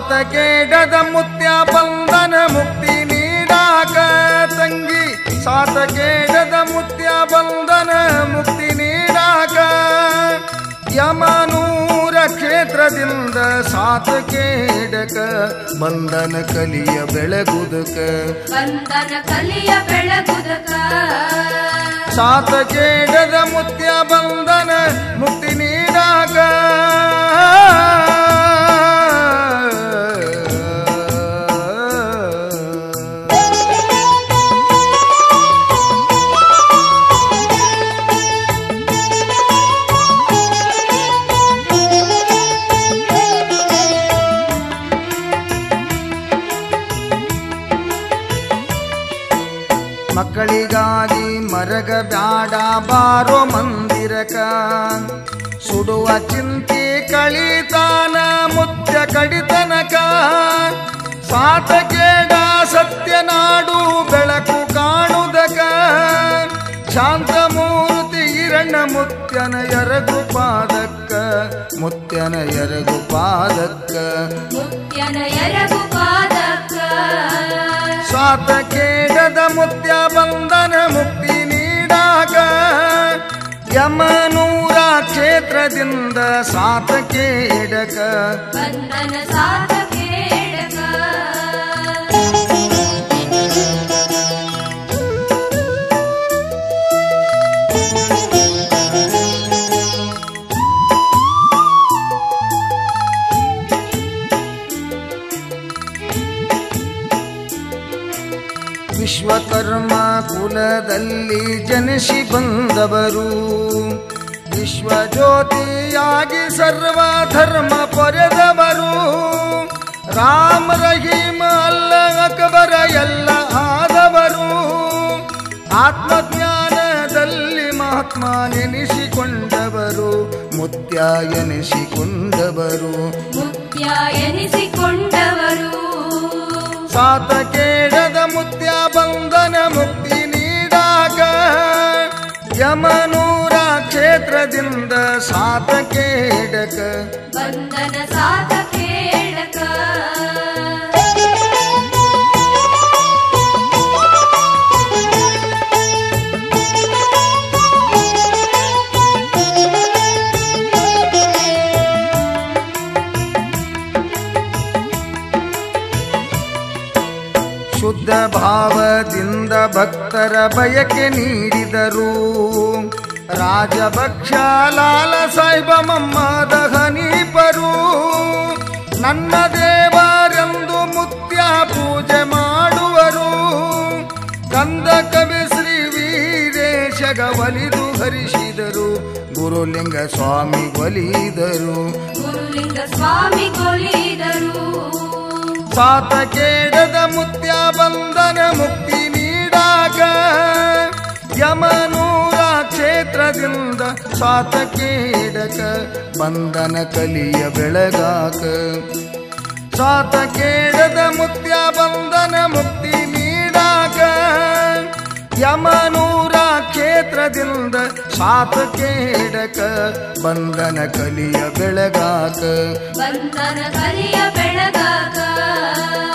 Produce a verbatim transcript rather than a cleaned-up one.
ಸಾತಕೇಡದ ಮುತ್ಯ ಬಂಧನ ಮುಕ್ತಿ ನೀಡಾಕ ತಂಗಿ ಸಾತಕೇಡದ ಮುತ್ಯ ಬಂಧನ ಮುಕ್ತಿ ನೀಡಾಕ ಯಮನೂರ ಕ್ಷೇತ್ರದಿಂದ ಸಾತಕೇಡಕ ಬಂಧನ ಕಲಿಯ ಬೆಳಗುದಕ ಬಂಧನ ಕಲಿಯ ಬೆಳಗುದಕ ಸಾತಕೇಡದ ಮುತ್ಯ ಬಂಧನ ಮುಕ್ತಿ ನೀಡಾಕ ಮಕ್ಕಳಿಗಾಗಿ ಮರಗ ಬ್ಯಾಡ ಬಾರೋ ಮಂದಿರಕ ಸುಡುವ ಚಿಂತೆ ಕಳಿತಾನ ಮುತ್ಯ ಕಡಿತನಕ ಸಾತಕೇಡ ಸತ್ಯನಾಡು ಬೆಳಕು ಕಾಣುದಕ ಶಾಂತಮೂರ್ತಿ ಹಿರಣ್ಯ ಮುತ್ಯನ ಎರಗು ಪಾದಕ್ಕ ಮುತ್ಯನ ಎರಗು ಪಾದಕ್ಕ ಮುತ್ಯನ ಎರಗು ಪಾದಕ್ಕ ಸಾತಕೇಡದ ಮುತ್ಯ ಬಂಧನ ಮುಕ್ತಿ ನೀಡಾಕ ಯಮನೂರ ಕ್ಷೇತ್ರದಿಂದ ಸಾತಕೇಡಕ ಬಂಧನ ಸಾತಕೇಡಕ ವಿಶ್ವಕರ್ಮ ಕುಲದಲ್ಲಿ ಜನಿಸಿ ಬಂದವರು ವಿಶ್ವಜ್ಯೋತಿಯಾಗಿ ಸರ್ವ ಧರ್ಮ ಪೊರೆದವರು ರಾಮ ರಹೀಮ ಅಲ್ಲ ಅಕ್ಬರ ಎಲ್ಲ ಆದವರು ಆತ್ಮಜ್ಞಾನದಲ್ಲಿ ಮಹಾತ್ಮ ನೆನೆಸಿಕೊಂಡವರು ಮುತ್ಯ ಎನಿಸಿಕೊಂಡವರು ಮುತ್ಯ ಎನಿಸಿಕೊಂಡವರು ಸಾತಕೇಡದ ಮುತ್ಯ ಬಂಧನ ಮುಕ್ತಿ ನೀಡಾಕ ಯಮನೂರ ಕ್ಷೇತ್ರದಿಂದ ಸಾತಕೇಡಕ ಬಂಧನ ಸಾತಕೇಡಕ ಶುದ್ಧ ಭಾವದಿಂದ ಭಕ್ತರ ಬಯಕೆ ನೀಡಿದರು ರಾಜಭಕ್ಷ ಲಾಲ ಸಾಹೇಬ ಮಮ್ಮದ ಹನೀಪರು ನನ್ನ ದೇವರೆಂದು ಮುತ್ಯ ಪೂಜೆ ಮಾಡುವರು ಕಂದ ಕವಿ ಶ್ರೀ ವೀರೇಶಗ ಒಲಿದು ಹರಿಸಿದರು ಗುರುಲಿಂಗ ಸ್ವಾಮಿ ಒಲಿದರು ಗುರುಲಿಂಗ ಸ್ವಾಮಿ ಕೊಲಿದರು ಸಾತಕೇಡದ ಮುತ್ಯ ಬಂಧನ ಮುಕ್ತಿ ನೀಡಾಕ ಯಮನೂರ ಕ್ಷೇತ್ರದಿಂದ ಸಾತಕೇಡಕ ಬಂಧನ ಕಲಿಯ ಬೆಳಗಾಕ ಸಾತಕೇಡದ ಮುತ್ಯ ಬಂಧನ ಮುಕ್ತಿ ನೀಡಾಕ ಯಮನೂರ ಕ್ಷೇತ್ರದಿಂದ ಸಾತಕೇಡಕ ಬಂಧನ ಕಲಿಯ ಬೆಳಗಾಕ ಬಂಧನ ಕಲಿಯ ಬೆಳಗಾಕ